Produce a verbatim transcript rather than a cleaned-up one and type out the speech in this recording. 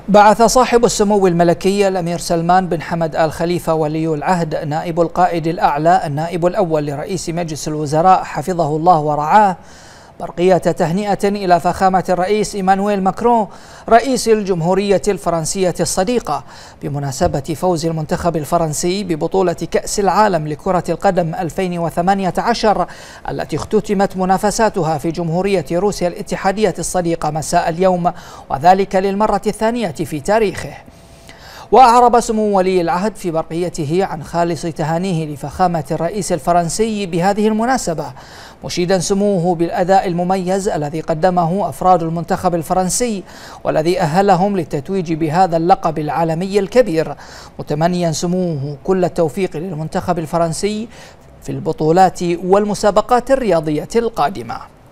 بعث صاحب السمو الملكي الأمير سلمان بن حمد آل خليفة ولي العهد نائب القائد الأعلى النائب الأول لرئيس مجلس الوزراء حفظه الله ورعاه برقية تهنئة إلى فخامة الرئيس إيمانويل ماكرون رئيس الجمهورية الفرنسية الصديقة بمناسبة فوز المنتخب الفرنسي ببطولة كأس العالم لكرة القدم ألفين وثمانية عشر التي اختتمت منافساتها في جمهورية روسيا الاتحادية الصديقة مساء اليوم، وذلك للمرة الثانية في تاريخه. وأعرب سمو ولي العهد في برقيته عن خالص تهانيه لفخامة الرئيس الفرنسي بهذه المناسبة، مشيدا سموه بالأداء المميز الذي قدمه أفراد المنتخب الفرنسي والذي أهلهم للتتويج بهذا اللقب العالمي الكبير، متمنيا سموه كل التوفيق للمنتخب الفرنسي في البطولات والمسابقات الرياضية القادمة.